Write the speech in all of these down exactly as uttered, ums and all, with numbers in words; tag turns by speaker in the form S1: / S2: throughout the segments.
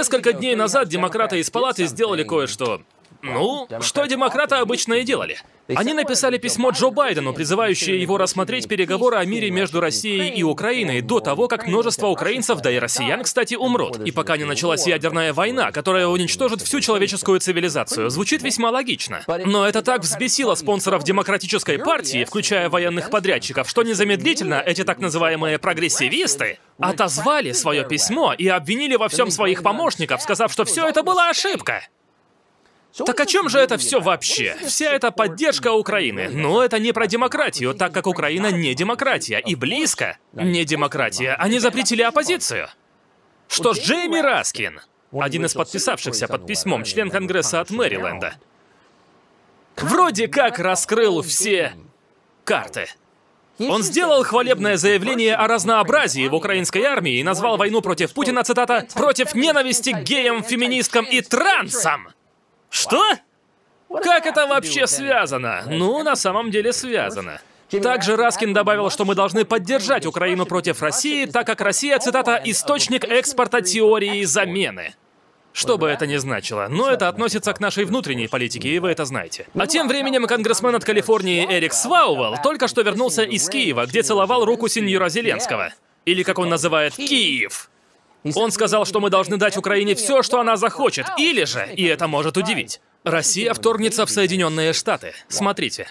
S1: Несколько дней назад демократы из палаты сделали кое-что. Ну, что демократы обычно и делали. Они написали письмо Джо Байдену, призывающее его рассмотреть переговоры о мире между Россией и Украиной до того, как множество украинцев, да и россиян, кстати, умрут. И пока не началась ядерная война, которая уничтожит всю человеческую цивилизацию. Звучит весьма логично. Но это так взбесило спонсоров Демократической партии, включая военных подрядчиков, что незамедлительно эти так называемые прогрессивисты отозвали свое письмо и обвинили во всем своих помощников, сказав, что все это была ошибка. Так о чем же это все вообще? Вся эта поддержка Украины. Но это не про демократию, так как Украина не демократия. И близко не демократия. Они запретили оппозицию. Что ж, Джейми Раскин, один из подписавшихся под письмом, член Конгресса от Мэриленда, вроде как раскрыл все карты. Он сделал хвалебное заявление о разнообразии в украинской армии и назвал войну против Путина, цитата, «против ненависти к геям, феминисткам и трансам». Что? Как это вообще связано? Ну, на самом деле связано. Также Раскин добавил, что мы должны поддержать Украину против России, так как Россия, цитата, «источник экспорта теории замены». Что бы это ни значило, но это относится к нашей внутренней политике, и вы это знаете. А тем временем конгрессмен от Калифорнии Эрик Свауэлл только что вернулся из Киева, где целовал руку сеньора Зеленского. Или, как он называет, Киев. Он сказал, что мы должны дать Украине все, что она захочет, или же, и это может удивить, Россия вторгнется в Соединенные Штаты. Смотрите.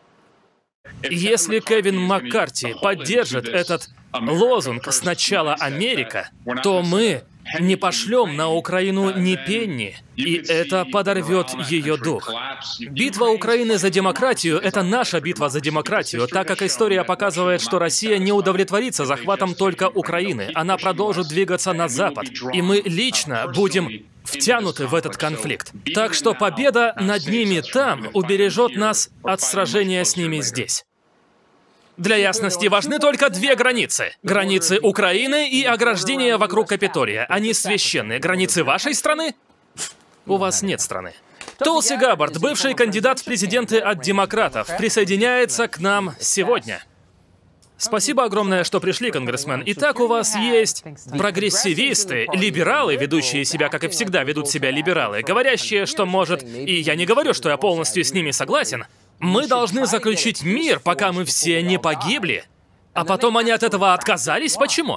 S1: Если Кевин Маккарти поддержит этот лозунг «Сначала Америка», то мы не пошлем на Украину ни пенни, и это подорвет ее дух. Битва Украины за демократию — это наша битва за демократию, так как история показывает, что Россия не удовлетворится захватом только Украины. Она продолжит двигаться на запад, и мы лично будем втянуты в этот конфликт. Так что победа над ними там убережет нас от сражения с ними здесь. Для ясности важны только две границы. Границы Украины и ограждения вокруг Капитолия. Они священные. Границы вашей страны? У вас нет страны. Тулси Габбард, бывший кандидат в президенты от демократов, присоединяется к нам сегодня. Спасибо огромное, что пришли, конгрессмен. Итак, у вас есть прогрессивисты, либералы, ведущие себя, как и всегда ведут себя либералы, говорящие, что может... И я не говорю, что я полностью с ними согласен. Мы должны заключить мир, пока мы все не погибли. А потом они от этого отказались? Почему?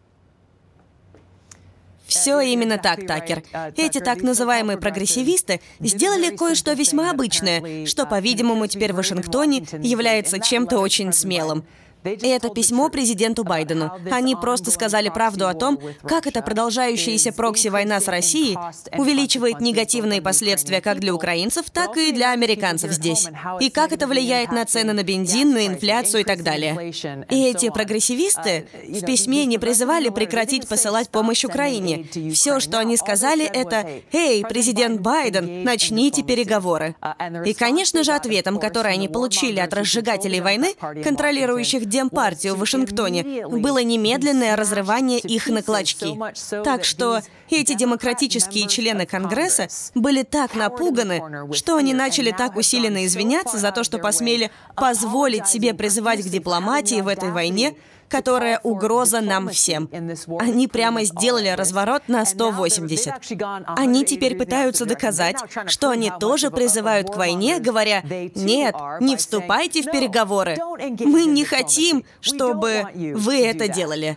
S2: Все именно так, Такер. Эти так называемые прогрессивисты сделали кое-что весьма обычное, что, по-видимому, теперь в Вашингтоне является чем-то очень смелым. И это письмо президенту Байдену. Они просто сказали правду о том, как эта продолжающаяся прокси-война с Россией увеличивает негативные последствия как для украинцев, так и для американцев здесь. И как это влияет на цены на бензин, на инфляцию и так далее. И эти прогрессивисты в письме не призывали прекратить посылать помощь Украине. Все, что они сказали, это «Эй, президент Байден, начните переговоры». И, конечно же, ответом, который они получили от разжигателей войны, контролирующих Демпартию в Вашингтоне, было немедленное разрывание их на клочки. Так что эти демократические члены Конгресса были так напуганы, что они начали так усиленно извиняться за то, что посмели позволить себе призывать к дипломатии в этой войне, которая угроза нам всем. Они прямо сделали разворот на сто восемьдесят. Они теперь пытаются доказать, что они тоже призывают к войне, говоря, «Нет, не вступайте в переговоры. Мы не хотим, чтобы вы это делали».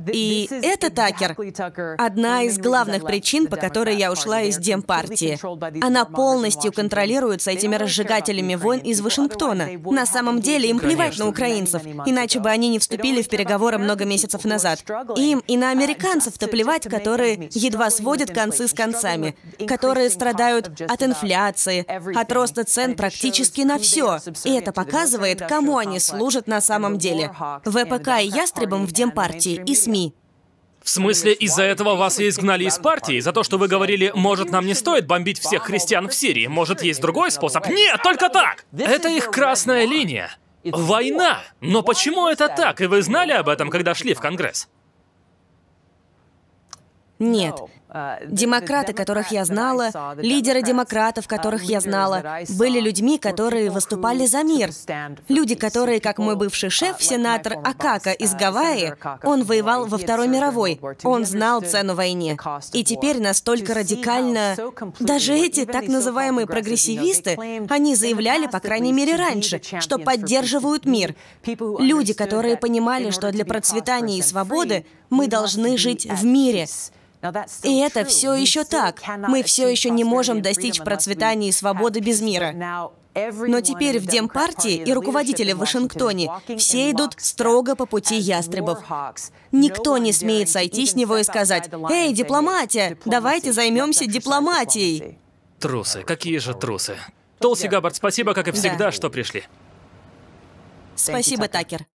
S2: И это, Такер, одна из главных причин, по которой я ушла из Демпартии. Она полностью контролируется этими разжигателями войн из Вашингтона. На самом деле им плевать на украинцев, иначе бы они не вступили в переговоры много месяцев назад. Им и на американцев-то плевать, которые едва сводят концы с концами, которые страдают от инфляции, от роста цен практически на все. И это показывает, кому они служат на самом деле. ВПК и ястребам в Демпартии и СМИ.
S1: В смысле, из-за этого вас и изгнали из партии? За то, что вы говорили, может, нам не стоит бомбить всех христиан в Сирии? Может, есть другой способ? Нет, только так! Это их красная линия. Война! Но почему это так? И вы знали об этом, когда шли в Конгресс?
S2: Нет. Демократы, которых я знала, лидеры демократов, которых я знала, были людьми, которые выступали за мир. Люди, которые, как мой бывший шеф, сенатор Акака из Гавайи, он воевал во Второй мировой, он знал цену войне. И теперь настолько радикально... Даже эти так называемые прогрессивисты, они заявляли, по крайней мере раньше, что поддерживают мир. Люди, которые понимали, что для процветания и свободы мы должны жить в мире. И это все еще так. Мы все еще не можем достичь процветания и свободы без мира. Но теперь в Демпартии и руководители в Вашингтоне все идут строго по пути ястребов. Никто не смеет сойти с него и сказать: «Эй, дипломатия, давайте займемся дипломатией».
S1: Трусы, какие же трусы. Толси Габбард, спасибо, как и всегда,
S2: Да.
S1: что пришли.
S2: Спасибо, Такер.